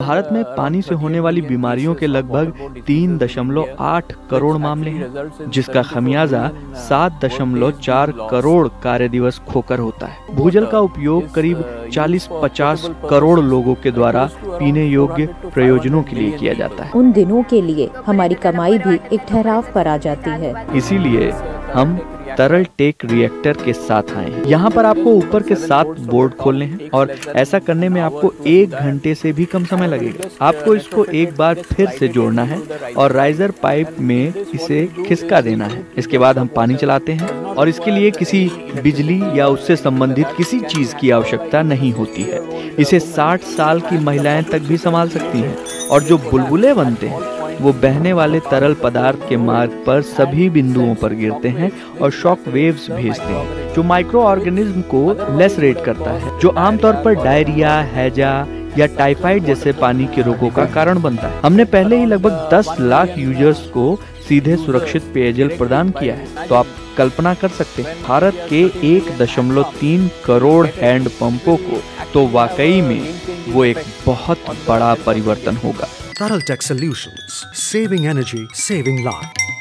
भारत में पानी से होने वाली बीमारियों के लगभग 3.8 करोड़ मामले हैं, जिसका खमियाजा 7.4 करोड़ कार्य दिवस खोकर होता है। भूजल का उपयोग करीब 40-50 करोड़ लोगों के द्वारा पीने योग्य प्रयोजनों के लिए किया जाता है। उन दिनों के लिए हमारी कमाई भी एक ठहराव पर आ जाती है। इसीलिए हम तरल टेक रिएक्टर के साथ आए हैं। यहाँ पर आपको ऊपर के 7 बोर्ड खोलने हैं और ऐसा करने में आपको 1 घंटे से भी कम समय लगेगा। आपको इसको एक बार फिर से जोड़ना है और राइजर पाइप में इसे खिसका देना है। इसके बाद हम पानी चलाते हैं और इसके लिए किसी बिजली या उससे संबंधित किसी चीज की आवश्यकता नहीं होती है। इसे 60 साल की महिलाएं तक भी संभाल सकती हैं और जो बुलबुले बनते हैं वो बहने वाले तरल पदार्थ के मार्ग पर सभी बिंदुओं पर गिरते हैं और शॉक वेव्स भेजते हैं, जो माइक्रो ऑर्गेनिज्म को लेसरेट करता है, जो आमतौर पर डायरिया, हैजा या टाइफाइड जैसे पानी के रोगों का कारण बनता है। हमने पहले ही लगभग 10 लाख यूजर्स को सीधे सुरक्षित पेयजल प्रदान किया है, तो आप कल्पना कर सकते हैं भारत के 1.3 करोड़ हैंड पंपों को तो वाकई में वो एक बहुत बड़ा परिवर्तन होगा। Taral Tech Solutions, saving energy, saving life.